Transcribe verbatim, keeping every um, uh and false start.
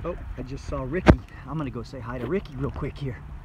Oh, I just saw Ricky. I'm gonna go say hi to Ricky real quick here.